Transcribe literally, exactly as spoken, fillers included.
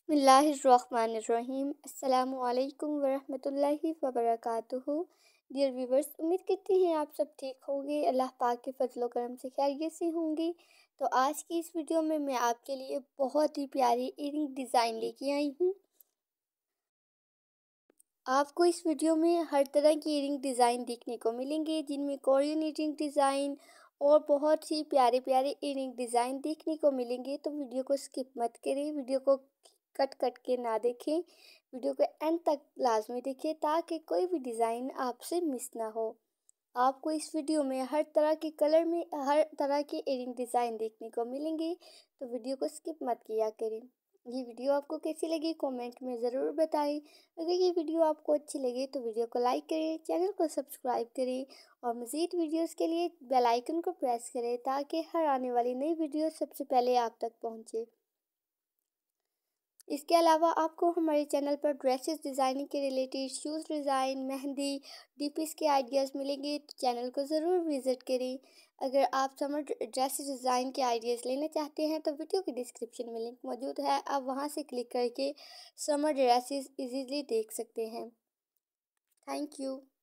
बिस्मिल्लाहिर्रहमानिर्रहीम अस्सलामुअलैकुम वरहमतुल्लाहि वबरकातुहू। डियर व्यूवर्स, उम्मीद करती हैं आप सब ठीक होंगे, अल्लाह पाक के फजलो करम से खैरियत से होंगे। तो आज की इस वीडियो में मैं आपके लिए बहुत ही प्यारी इयरिंग डिज़ाइन लेके आई हूँ। आपको इस वीडियो में हर तरह की इयरिंग डिज़ाइन देखने को मिलेंगे, जिनमें कोरियन इयरिंग डिज़ाइन और बहुत ही प्यारे प्यारे इयरिंग डिज़ाइन देखने को मिलेंगे। तो वीडियो को स्किप मत करें, वीडियो को कट कट के ना देखें, वीडियो को एंड तक लाजमी देखें ताकि कोई भी डिज़ाइन आपसे मिस ना हो। आपको इस वीडियो में हर तरह के कलर में हर तरह के इयरिंग डिज़ाइन देखने को मिलेंगे, तो वीडियो को स्किप मत किया करें। ये वीडियो आपको कैसी लगी कमेंट में ज़रूर बताएं। अगर ये वीडियो आपको अच्छी लगे तो वीडियो को लाइक करें, चैनल को सब्सक्राइब करें और मज़ीद वीडियोस के लिए बेल आइकन को प्रेस करें ताकि हर आने वाली नई वीडियो सबसे पहले आप तक पहुंचे। इसके अलावा आपको हमारे चैनल पर ड्रेसेस डिज़ाइनिंग के related shoes design, mehndi, DPs के आइडियाज़ मिलेंगे, तो चैनल को ज़रूर विज़िट करें। अगर आप समर ड्रेसेस डिज़ाइन के आइडियाज़ लेना चाहते हैं तो वीडियो के डिस्क्रिप्शन में लिंक मौजूद है, आप वहां से क्लिक करके समर ड्रेसेस इजीली देख सकते हैं। Thank you.